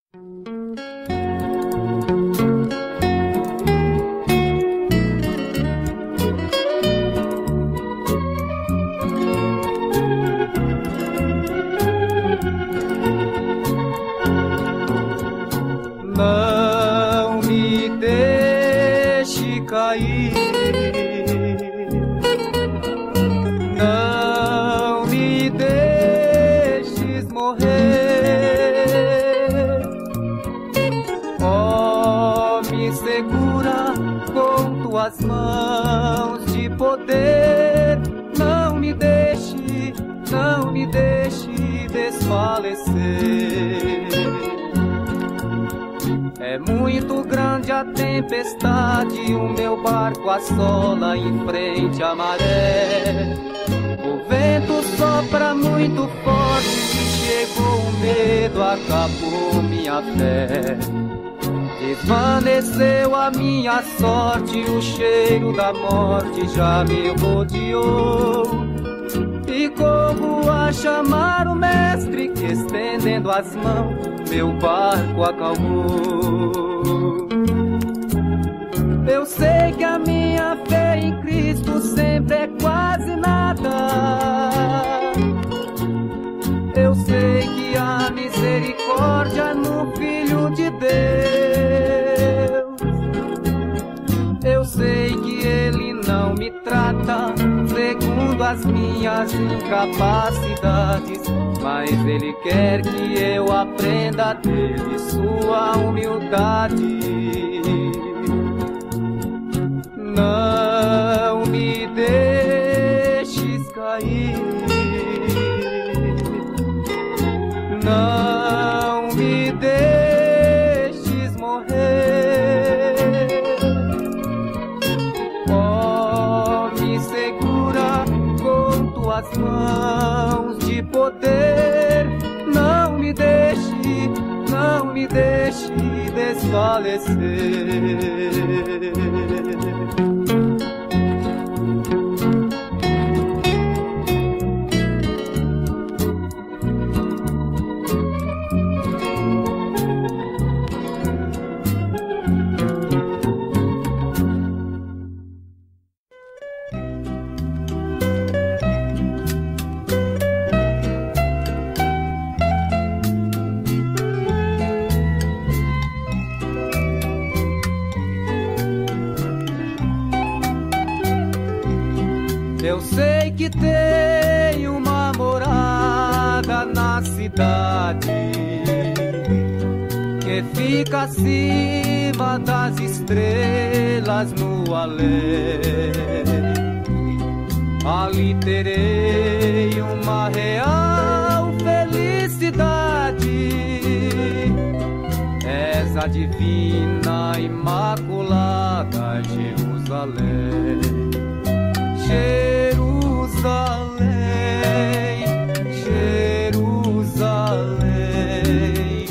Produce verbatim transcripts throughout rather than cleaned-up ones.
Não me deixe cair, não me deixes morrer. Oh, me segura com tuas mãos de poder, não me deixe, não me deixe desfalecer. É muito grande a tempestade, o meu barco assola em frente à maré. O vento sopra muito forte, chegou o medo, acabou minha fé. Desvaneceu a minha sorte, o cheiro da morte já me rodeou. E corro a chamar o mestre que, estendendo as mãos, meu barco acalmou. Eu sei que a minha fé em Cristo sempre é quase nada. Eu sei que a misericórdia no Filho de Deus. Eu sei que Ele não me trata segundo as minhas incapacidades, mas Ele quer que eu aprenda dele sua humildade. Não me deixes cair, não me deixes morrer. Oh, me segura com tuas mãos de poder, não me deixe, não me deixe desfalecer. Eu sei que tem uma morada na cidade que fica acima das estrelas no além. Ali terei uma real felicidade. És a divina imaculada Jerusalém. Jerusalém, Jerusalém,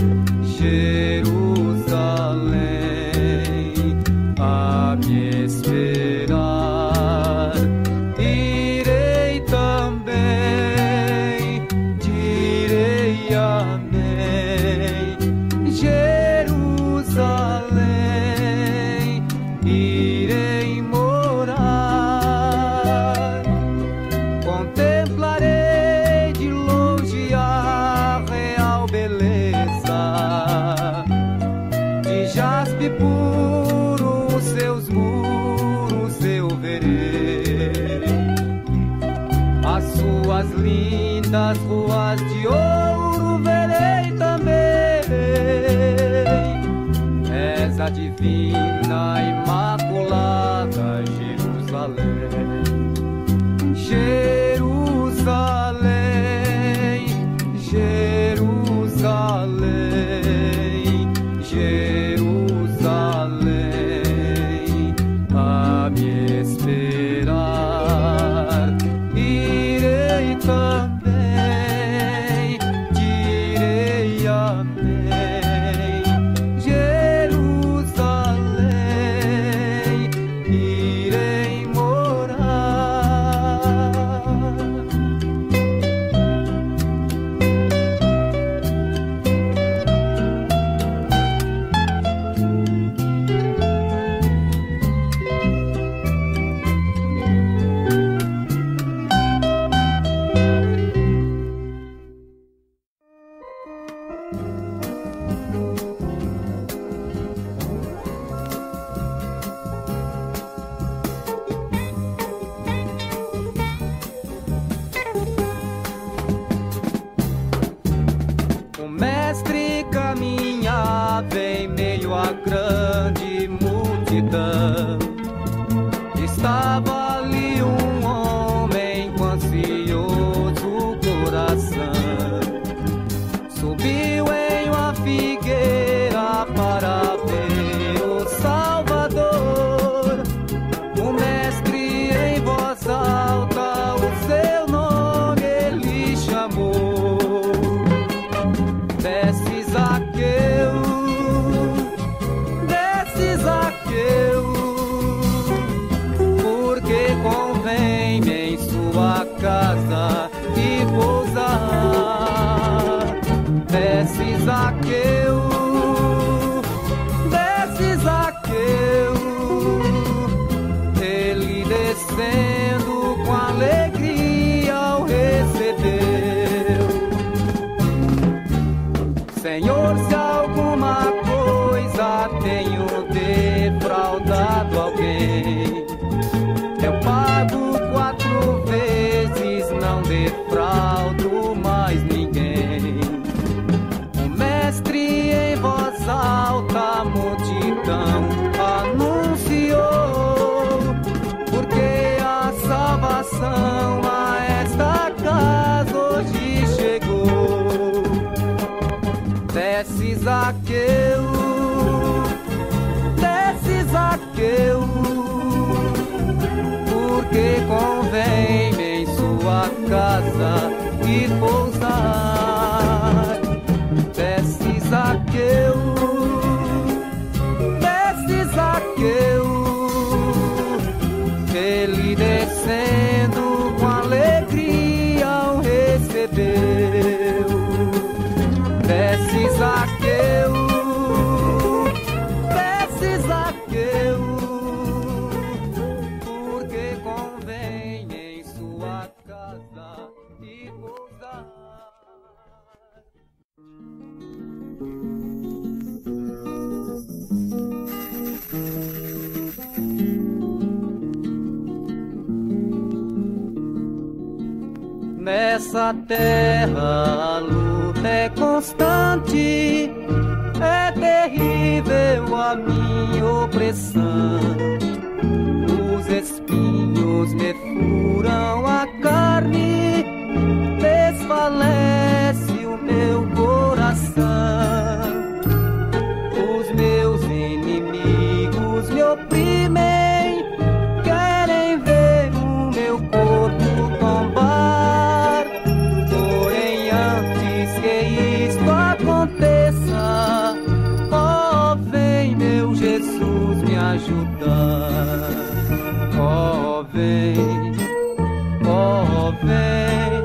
Jerusalém, a me esperar. Irei também, direi amém. Jerusalém, irei morar. Contemplarei de longe a real beleza, de jaspe puro os seus muros eu verei. As suas lindas ruas de ouro verei também. És a divina imaculada Jerusalém. Jerusalém, Jerusalém, Jerusalém, a me esperar. Irei também, direi amém. Jerusalém, irei morar. parava em meio à grande multidão. Estava ali um homem com ansioso coração. Subiu em uma figueira para ver o Salvador. O mestre em voz alta o seu nome ele chamou. Desce, Zaqueu, desce, Zaqueu, porque convém em sua casa e pousar. Desce, Zaqueu, desce, Zaqueu, ele descendo com alegria o recebeu. Senhor, se alguma coisa tenho defraudado alguém, eu pago quatro vezes, não defraudo mais ninguém. O mestre em voz alta a multidão anunciou, porque a salvação a esta casa hoje chegou. Desce, Zaqueu, desce, Zaqueu, porque convém em sua casa e pousar. Desce, Zaqueu, desce, Zaqueu, ele descendo com alegria o recebeu. Desce, Zaqueu, desce, Zaqueu, porque convém em sua casa e pousar. Nessa terra a luta é constante, é terrível a minha opressão. Os espinhos me furam a carne, desfalece o meu coração. Os meus inimigos me oprimem, querem ver o meu corpo tombar. Porém, antes que isto aconteça, ó, vem meu Jesus me ajudar. Ó, vem, ó, vem,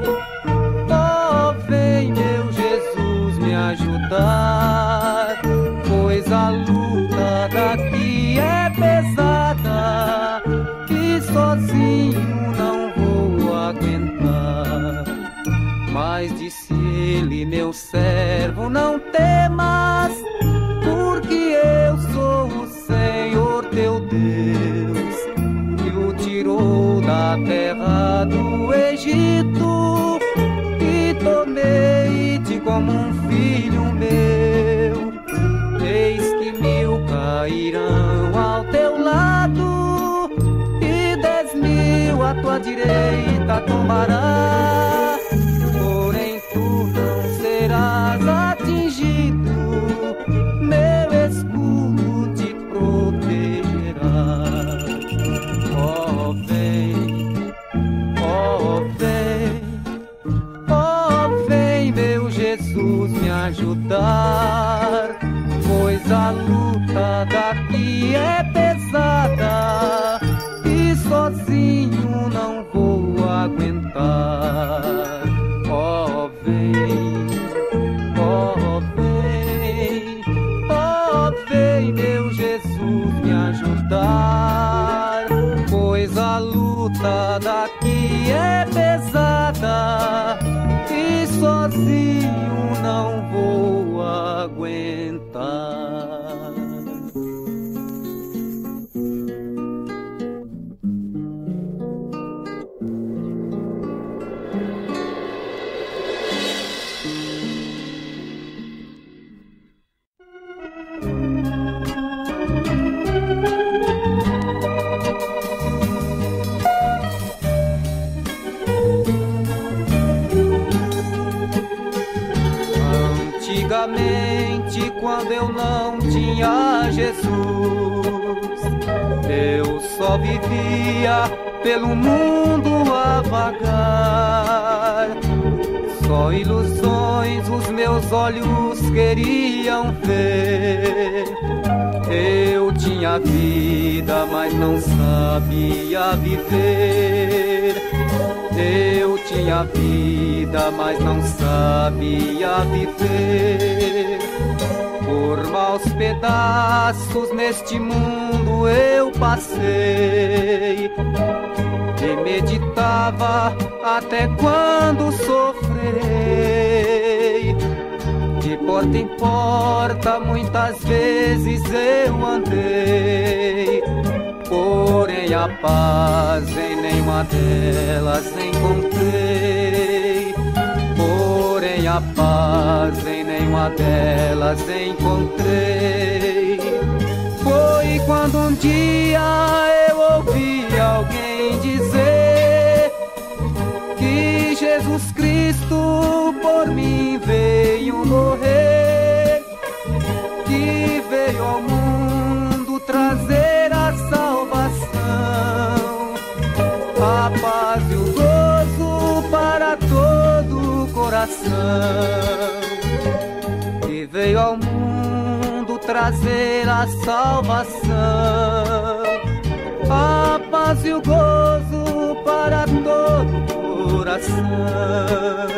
ó, vem meu Jesus me ajudar. Pois a luta daqui é pesada e sozinho não vou aguentar. Mas disse ele, meu servo, não temas, porque eu sou o Senhor teu Deus, que o tirou da terra do Egito, e tomei-te como um filho meu. Eis que mil cairão ao teu lado, e dez mil à tua direita tombará. Porém tu não serás atingido, meu escudo te protegerá. Ó, vem, ó, vem, ó, vem meu Jesus me ajudar. Pois a luta daqui é pesada e sozinho não vou aguentar. Ó, vem, ó, vem, ó, vem meu Jesus me ajudar. Pois a luta daqui é pesada e sozinho não vou aguentar. quando eu não tinha Jesus. Eu só vivia pelo mundo a vagar, só ilusões os meus olhos queriam ver. Eu tinha vida, mas não sabia viver. Eu tinha vida, mas não sabia viver. Por maus pedaços neste mundo eu passei e meditava até quando sofrerei. De porta em porta muitas vezes eu andei, porém a paz em nenhuma delas encontrei. Porém a paz em nenhuma delas encontrei. Foi quando um dia eu ouvi alguém dizer que Jesus Cristo por mim veio morrer, que veio ao mundo trazer a salvação, a paz e o gozo para todo o coração, que veio ao mundo trazer a salvação, a paz e o gozo para todo o coração.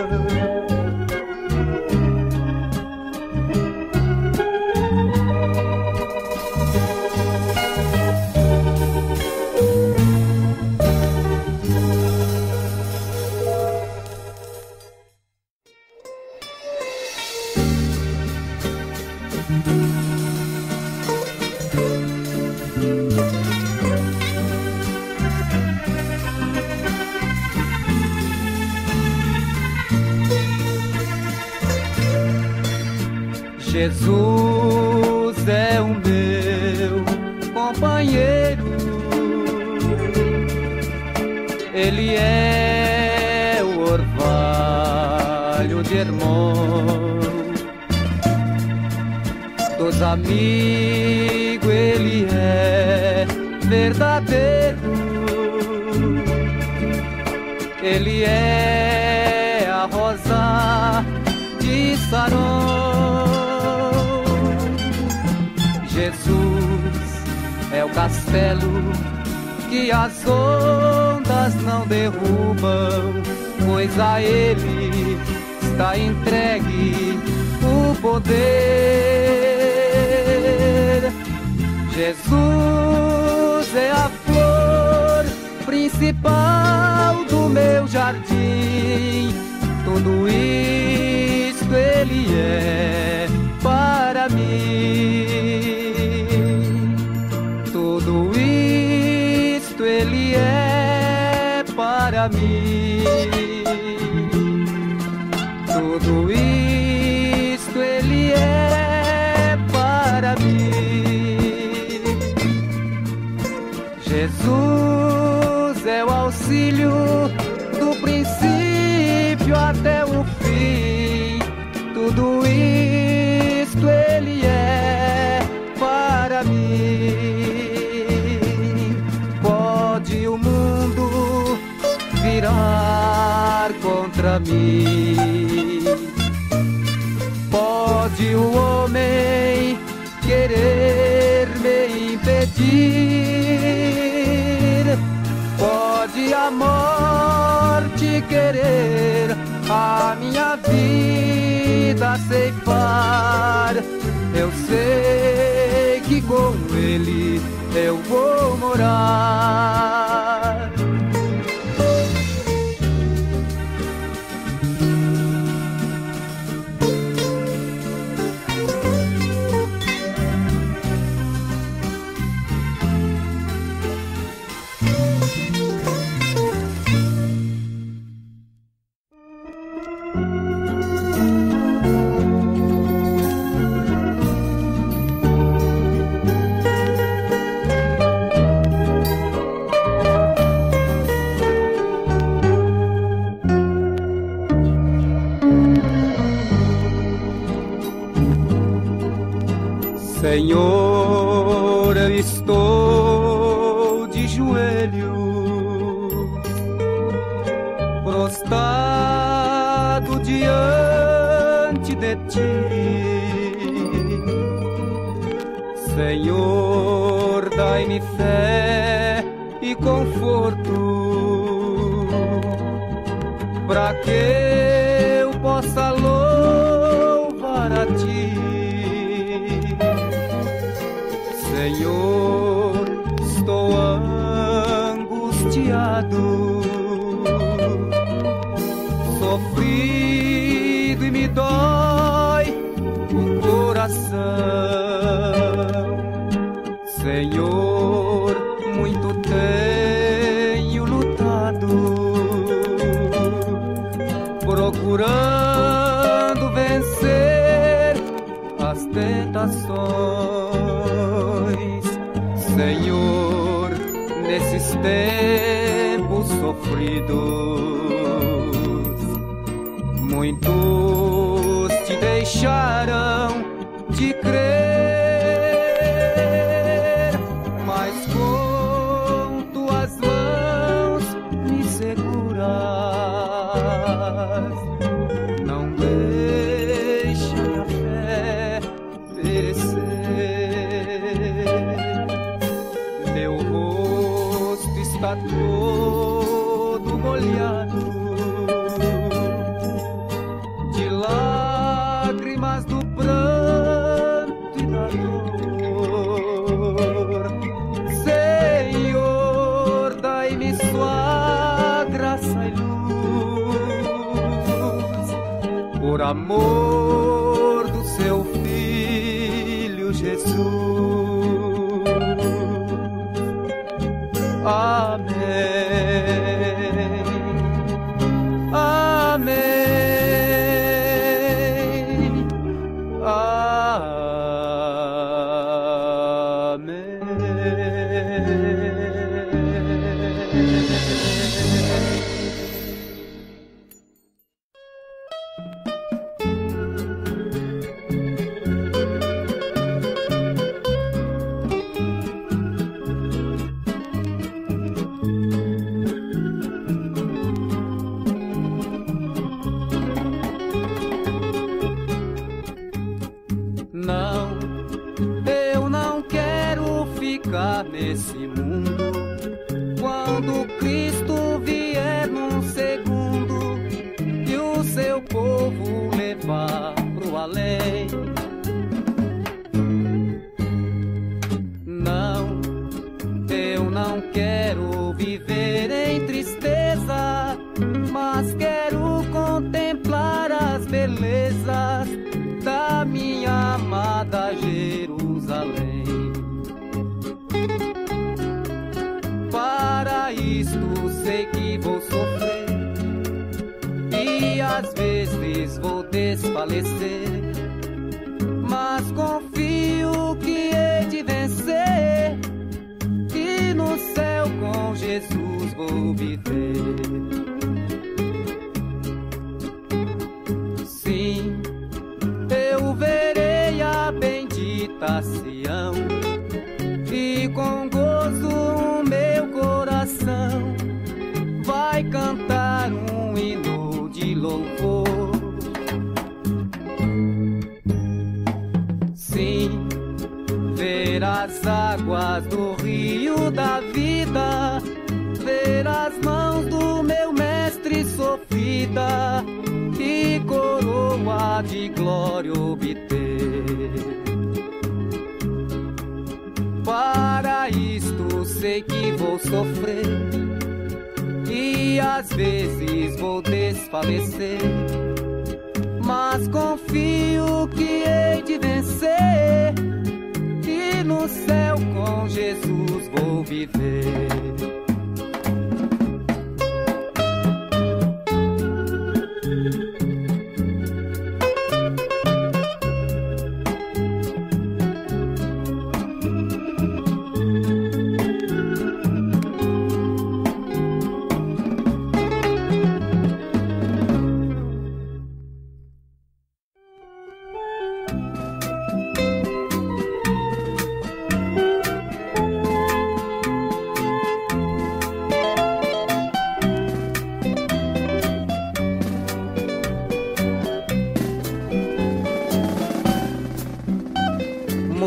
Jesus é o meu companheiro, Ele é o orvalho de Hermon. Dos amigos Ele é verdadeiro, Ele é a rosa de Saron. Jesus é o castelo que as ondas não derrubam, pois a Ele está entregue o poder. Jesus é a flor principal do meu jardim, tudo isto Ele é para mim. Tudo isto Ele é para mim. Tudo isto Ele é para mim. Jesus é o auxílio do princípio até o fim. Tudo isto Ele é para mim. Pode o mundo virar contra mim, pode o homem querer me impedir, pode a morte querer a minha vida ceifar. Eu sei que com Ele eu vou morar. Senhor, eu estou de joelhos, prostrado diante de ti. Senhor, dai-me fé e conforto, para que eu possa louvar a ti. Senhor, estou angustiado, sofrido e me dói o coração. Senhor, muito tenho lutado, procurando vencer as tentações. Senhor, nesses tempos sofridos, muitos te deixaram de crer, mas com tuas mãos me seguras, não deixa minha fé perecer. Meu rosto está todo molhado de lágrimas do pranto e da dor. Senhor, dai-me sua graça e luz, por amor do seu Filho Jesus. Amém. Amém. Amém. Não, eu não quero ficar nesse mundo. Quando Cristo vier num segundo e o seu povo levar pro além. Não, eu não quero viver em tristeza, mas quero contemplar as belezas da minha amada Jerusalém. Para isto sei que vou sofrer e às vezes vou desfalecer, mas confio que hei de vencer e no céu com Jesus vou viver. Sim, eu verei a bendita Sião e com gozo o meu coração vai cantar um hino de louvor. Sim, ver as águas do rio da vida, ver as mãos do meu mestre sofrida e coroa de glória obter. Para isto sei que vou sofrer e às vezes vou desfalecer, mas confio que hei de vencer e no céu com Jesus vou viver.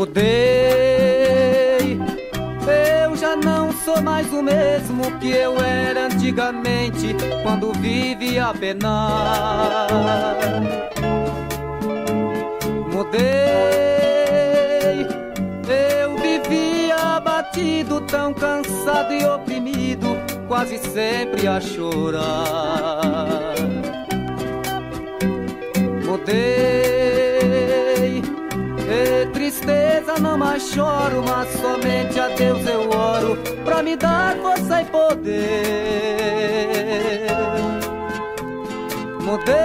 Mudei, eu já não sou mais o mesmo que eu era antigamente, quando vivia a penar. Mudei, eu vivia abatido, tão cansado e oprimido, quase sempre a chorar. Mudei, e tristeza não mais choro, mas somente a Deus eu oro, pra me dar força e poder. Mudei,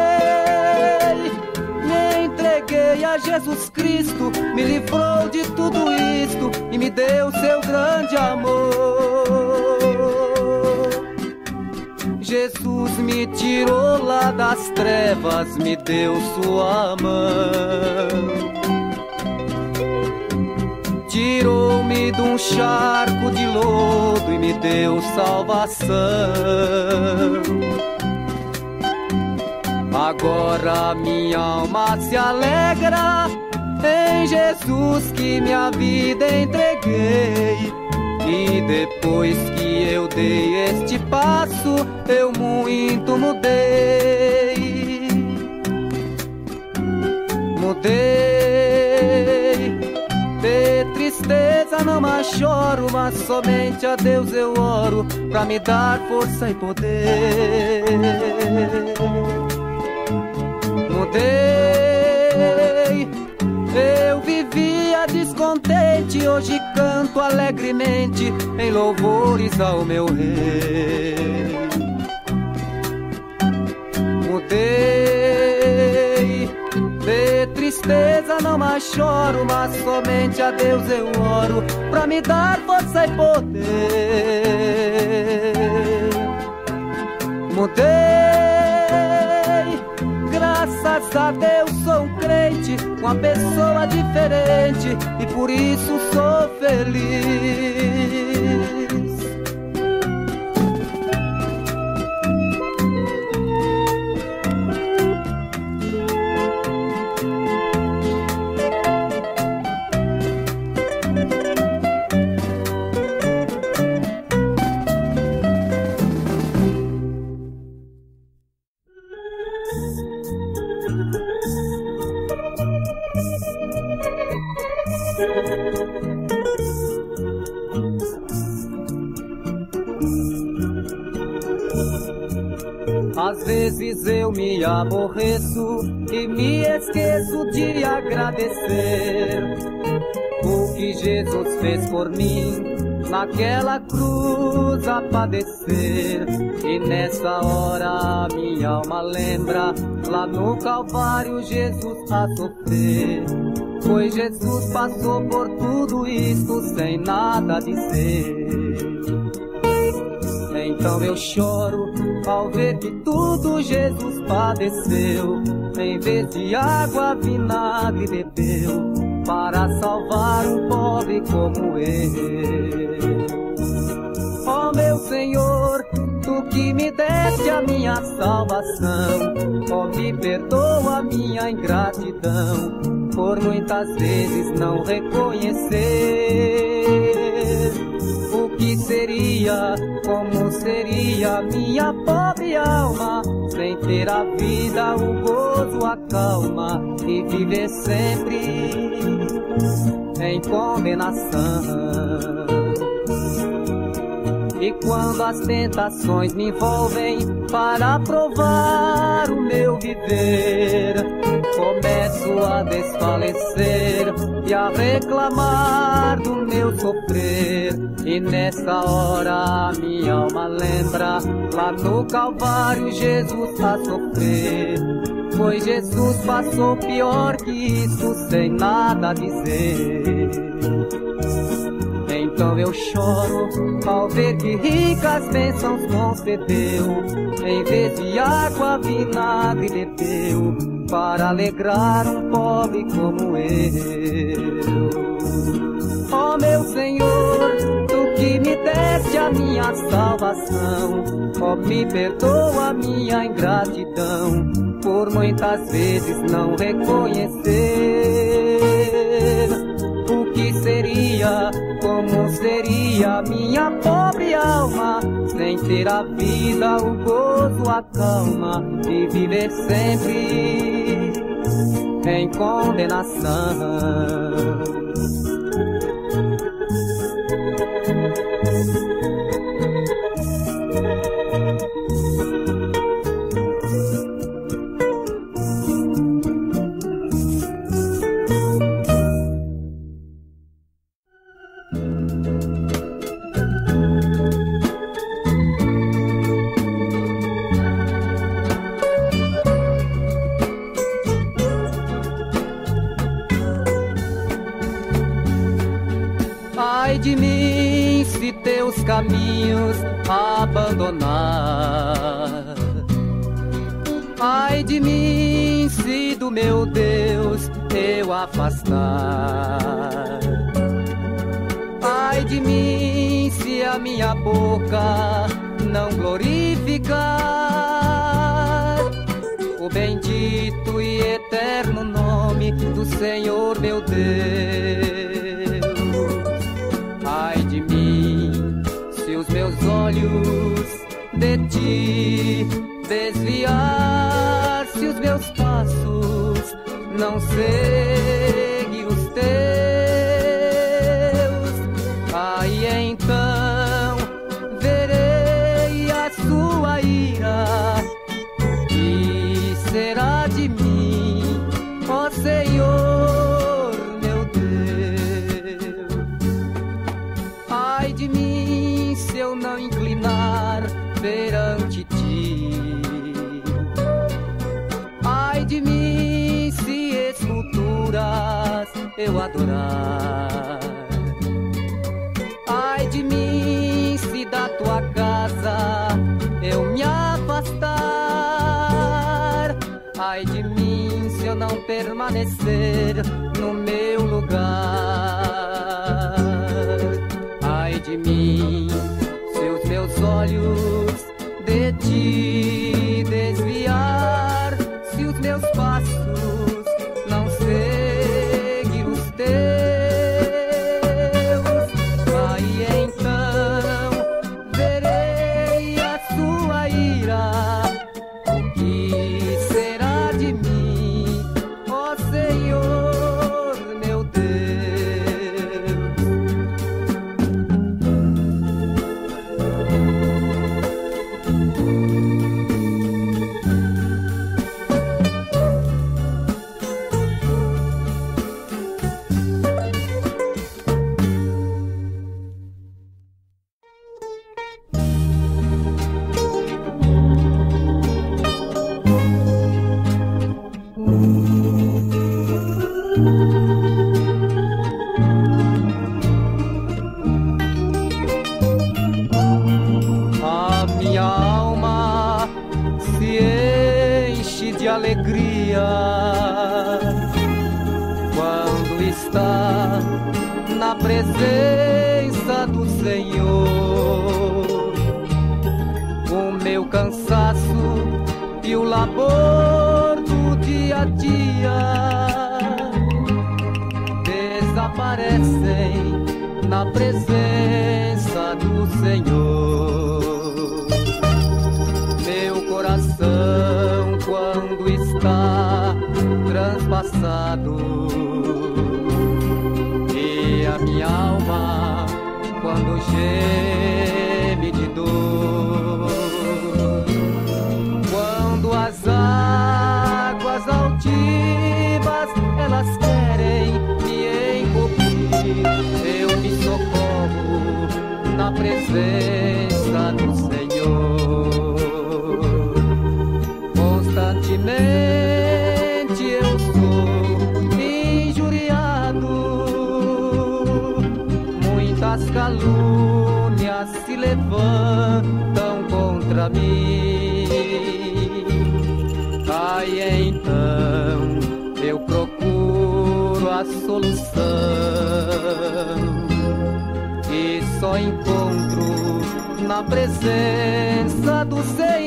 me entreguei a Jesus Cristo, me livrou de tudo isto e me deu seu grande amor. Jesus me tirou lá das trevas, me deu sua mão. Tirou-me de um charco de lodo e me deu salvação. Agora minha alma se alegra em Jesus que minha vida entreguei. E depois que eu dei este passo, eu muito mudei. Mudei, de tristeza não mais choro, mas somente a Deus eu oro, pra me dar força e poder. Mudei, eu vivia descontente, hoje canto alegremente em louvores ao meu Rei. Mudei, de tristeza não mais choro, mas somente a Deus eu oro, pra me dar força e poder. Mudei, graças a Deus sou um crente, uma pessoa diferente, e por isso sou feliz. Às vezes eu me aborreço e me esqueço de agradecer o que Jesus fez por mim naquela cruz a padecer. E nessa hora minha alma lembra lá no Calvário Jesus a sofrer, pois Jesus passou por tudo isto sem nada dizer. Então eu choro ao ver que tudo Jesus padeceu, em vez de água vinagre bebeu, para salvar um pobre como eu. Ó meu Senhor, Tu que me deste a minha salvação, ó me perdoa a minha ingratidão, por muitas vezes não reconhecer o que seria, como seria minha pobre alma, sem ter a vida, o gozo, a calma, e viver sempre em condenação. E quando as tentações me envolvem para provar o meu viver, começo a desfalecer e a reclamar do meu sofrer. E nessa hora minha alma lembra lá no Calvário Jesus a sofrer, pois Jesus passou pior que isso sem nada dizer. Então eu choro ao ver que ricas bênçãos concedeu, em vez de água vinagre bebeu, para alegrar um pobre como eu. Ó meu Senhor, Tu que me deste a minha salvação, ó me perdoa a minha ingratidão, por muitas vezes não reconhecer e a minha pobre alma, sem ter a vida, o gozo, a calma de viver sempre em condenação. Ai de mim se teus caminhos abandonar, ai de mim se do meu Deus eu afastar, ai de mim se a minha boca não glorificar o bendito e eterno nome do Senhor meu Deus. Ai de mim, se os meus olhos de ti desviar, se os meus passos não seguir os teus, aí então verei a sua ira. E será de mim, ó Senhor meu Deus. Ai de mim se eu não inclinar perante ti, ai de mim se esculturas eu adorar, ai de mim se da tua casa eu me afastar, ai de mim se eu não permanecer no meu lugar, ai de mim se os meus olhos de ti desviar, se os meus passos não seguir os teus, aí então verei a sua ira. O que será de mim, ó Senhor meu Deus? A minha alma se enche de alegria quando está na presença do Senhor. O meu cansaço e o labor do dia a dia desaparecem na presença do Senhor. Meu coração, quando está transpassado, e a minha alma, quando geme de dor, quando as águas altivas elas querem me encobrir, eu me socorro na presença do Senhor. Constantemente eu sou injuriado, muitas calúnias se levantam contra mim. Aí então eu procuro a solução e só encontro na presença do Senhor.